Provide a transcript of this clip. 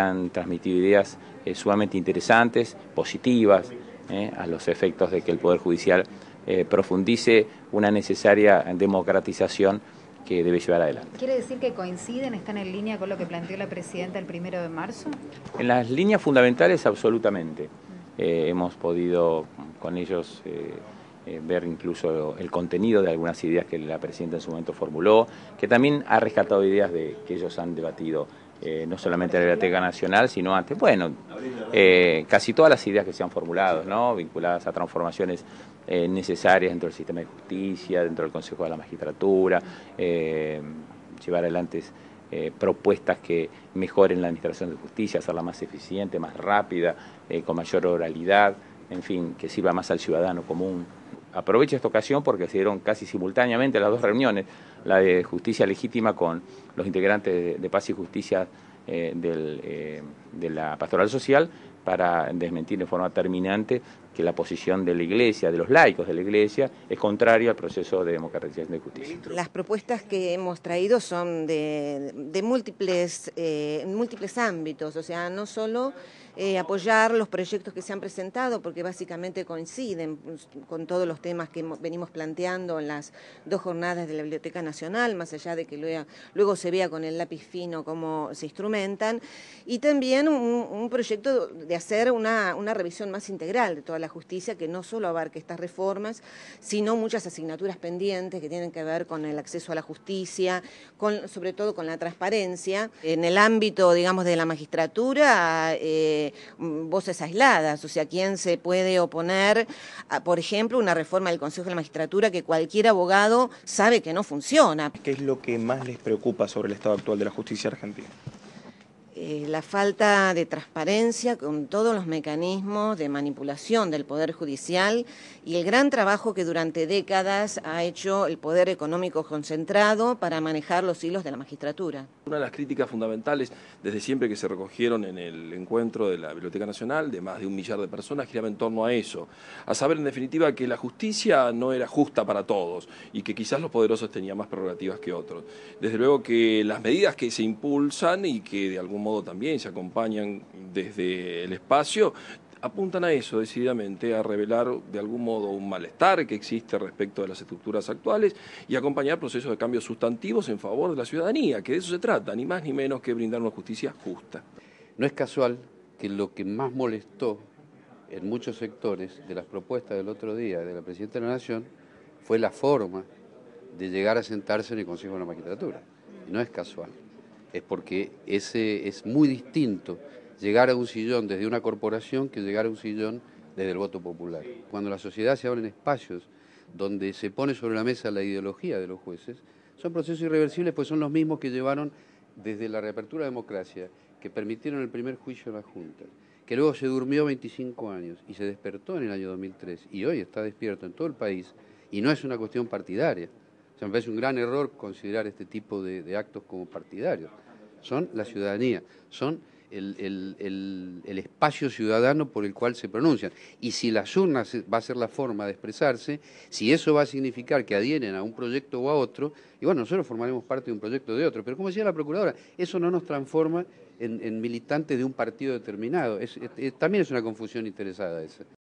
Han transmitido ideas sumamente interesantes, positivas, a los efectos de que el Poder Judicial profundice una necesaria democratización que debe llevar adelante. ¿Quiere decir que coinciden, están en línea con lo que planteó la Presidenta el 1 de marzo? En las líneas fundamentales, absolutamente. Hemos podido con ellos ver incluso el contenido de algunas ideas que la Presidenta en su momento formuló, que también ha rescatado ideas que ellos han debatido, no solamente en la Biblioteca Nacional, sino antes. Bueno, casi todas las ideas que se han formulado, ¿no?, vinculadas a transformaciones necesarias dentro del sistema de justicia, dentro del Consejo de la Magistratura, llevar adelante propuestas que mejoren la administración de justicia, hacerla más eficiente, más rápida, con mayor oralidad, en fin, que sirva más al ciudadano común. Aprovecho esta ocasión porque se dieron casi simultáneamente las dos reuniones, la de justicia legítima con los integrantes de Paz y Justicia de la Pastoral Social, para desmentir de forma terminante que la posición de la Iglesia, de los laicos de la Iglesia, es contraria al proceso de democratización de justicia. Las propuestas que hemos traído son de múltiples ámbitos, o sea, no solo apoyar los proyectos que se han presentado, porque básicamente coinciden con todos los temas que venimos planteando en las 2 jornadas de la Biblioteca Nacional, más allá de que luego se vea con el lápiz fino cómo se instrumentan, y también un proyecto de hacer una revisión más integral de toda la justicia, que no solo abarque estas reformas, sino muchas asignaturas pendientes que tienen que ver con el acceso a la justicia, sobre todo con la transparencia. En el ámbito, digamos, de la magistratura, voces aisladas, o sea, ¿quién se puede oponer a, por ejemplo, una reforma del Consejo de la Magistratura que cualquier abogado sabe que no funciona? ¿Qué es lo que más les preocupa sobre el estado actual de la justicia argentina? La falta de transparencia con todos los mecanismos de manipulación del Poder Judicial y el gran trabajo que durante décadas ha hecho el poder económico concentrado para manejar los hilos de la magistratura. Una de las críticas fundamentales desde siempre que se recogieron en el encuentro de la Biblioteca Nacional, de más de 1 millar de personas, giraba en torno a eso, a saber en definitiva que la justicia no era justa para todos y que quizás los poderosos tenían más prerrogativas que otros. Desde luego que las medidas que se impulsan y que de algún modo también se acompañan desde el espacio, apuntan a eso decididamente, a revelar de algún modo un malestar que existe respecto de las estructuras actuales y acompañar procesos de cambios sustantivos en favor de la ciudadanía, que de eso se trata, ni más ni menos que brindar una justicia justa. No es casual que lo que más molestó en muchos sectores de las propuestas del otro día de la Presidenta de la Nación fue la forma de llegar a sentarse en el Consejo de la Magistratura. Y no es casual, es porque es muy distinto llegar a un sillón desde una corporación que llegar a un sillón desde el voto popular. Cuando la sociedad se abre en espacios donde se pone sobre la mesa la ideología de los jueces, son procesos irreversibles, pues son los mismos que llevaron desde la reapertura de la democracia, que permitieron el primer juicio a la Junta, que luego se durmió 25 años y se despertó en el año 2003 y hoy está despierto en todo el país y no es una cuestión partidaria. O sea, me parece un gran error considerar este tipo de actos como partidarios. Son la ciudadanía, son el espacio ciudadano por el cual se pronuncian. Y si las urnas va a ser la forma de expresarse, si eso va a significar que adhieren a un proyecto o a otro, y bueno, nosotros formaremos parte de un proyecto o de otro, pero como decía la Procuradora, eso no nos transforma en militantes de un partido determinado. También es una confusión interesada esa.